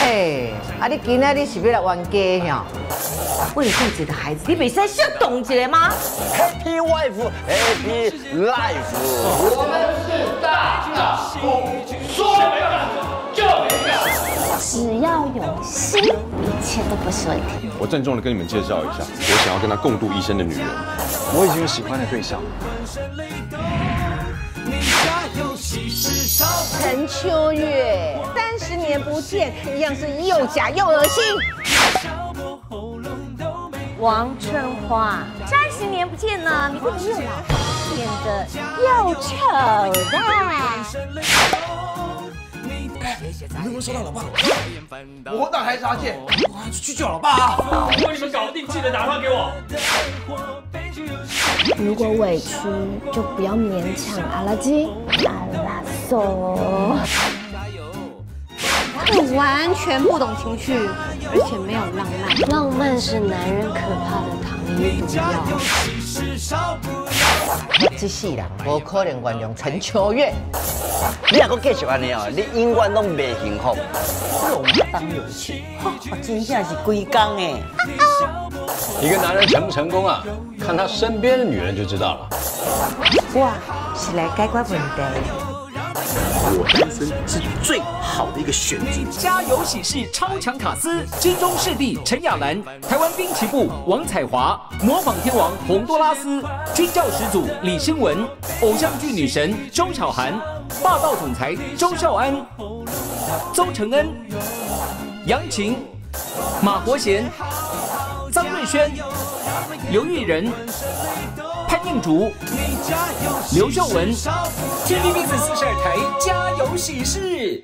你今仔你是要来冤家呀？为了自己的孩子，你袂使小动一下吗 ？Happy wife, happy life。 我们是大丈夫，说没干就没干。 只要有心，一切都不是问题。 我郑重的跟你们介绍一下，我想要跟他共度一生的女人。 我已经有喜欢的对象。 陈秋月，30年不见，一样是又假又恶心。 王春花，30年不见呢，你会不会又老，变得又丑的？ 你有没有收到老爸？我哪还是阿健？我还去救老爸啊！ 如果你们搞定，记得打电话给我。 如果委屈，就不要勉强阿拉基、阿拉索。 你完全不懂情趣，而且没有浪漫。 浪漫是男人可怕的糖衣毒药。 这世人无可能原谅陈秋月。 你若阁继续安尼哦，你永远拢袂幸福。 肉麻当有情，真正是龟缸哎。 一个男人成不成功啊，看他身边的女人就知道了。 我是来解决问题。 我单身是最好的一个选择。 家有喜事超强卡司，金钟视帝陈亚兰，台湾滨崎步王彩华，模仿天王洪多拉斯，军教始祖李新文，偶像剧女神周巧涵，霸道总裁周孝安，邹承恩，杨晴，马国贤，张瑞轩，刘玉仁，潘映竹，刘秀文 ，TVBS 42台家有喜事。